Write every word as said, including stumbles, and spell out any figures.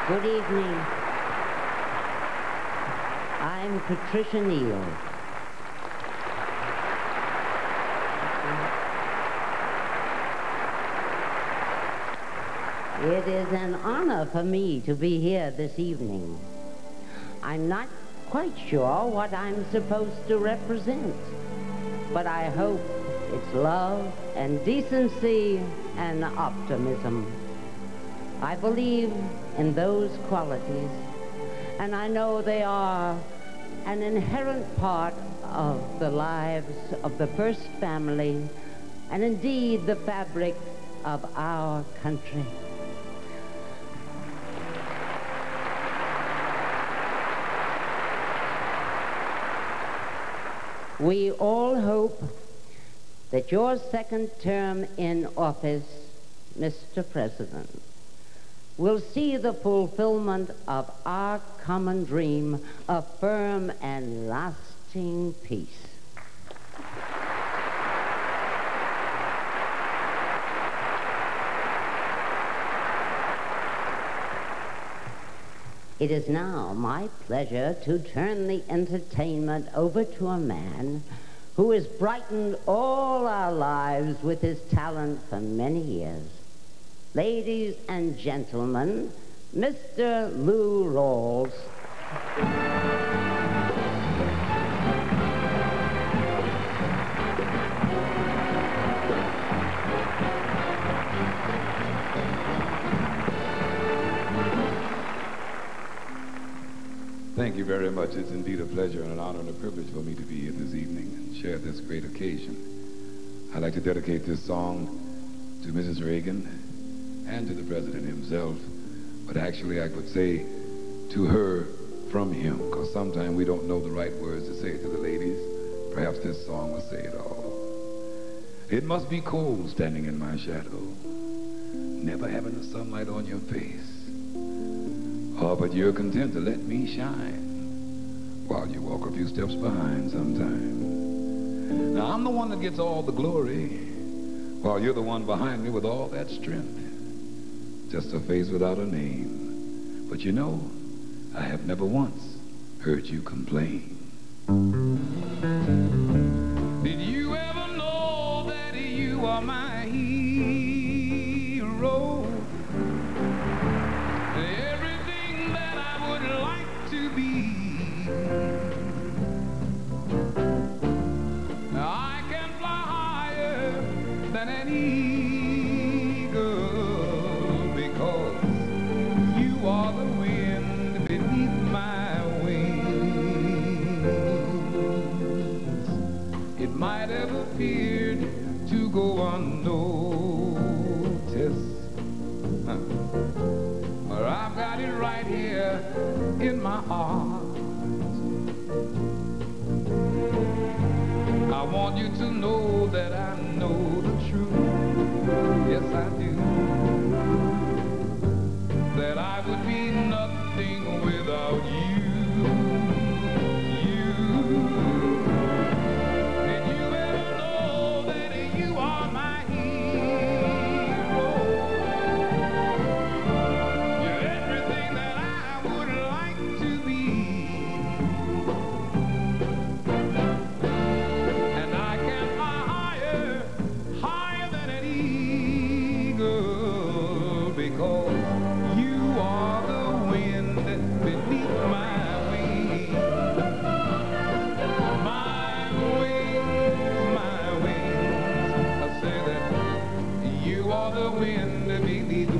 Good evening. I'm Patricia Neal. It is an honor for me to be here this evening. I'm not quite sure what I'm supposed to represent, but I hope it's love and decency and optimism. I believe in those qualities, and I know they are an inherent part of the lives of the first family, and indeed the fabric of our country. We all hope that your second term in office, Mister President, will see the fulfillment of our common dream of firm and lasting peace. It is now my pleasure to turn the entertainment over to a man who has brightened all our lives with his talent for many years. Ladies and gentlemen, Mister Lou Rawls. Thank you very much. It's indeed a pleasure and an honor and a privilege for me to be here this evening and share this great occasion. I'd like to dedicate this song to Missus Reagan and to the President himself, but actually I could say to her from him, because sometimes we don't know the right words to say to the ladies. Perhaps this song will say it all. It must be cold standing in my shadow, never having the sunlight on your face. Oh, but you're content to let me shine while you walk a few steps behind sometime. Now, I'm the one that gets all the glory while you're the one behind me with all that strength. Just a face without a name. But you know, I have never once heard you complain. Did you ever know that you are my hero? Everything that I would like to be. I can fly higher than an eagle because you are the wind beneath my wings. It might have appeared to go unnoticed, huh. But I've got it right here in my heart. I want you to know that I know the truth. Yes, I do. That I would be nothing without you. You. Did you ever know that you are my hero? You're everything that I would like to be. And I can fly higher, higher than an eagle because you are the wind beneath my wings. My wings, my wings. I say that you are the wind beneath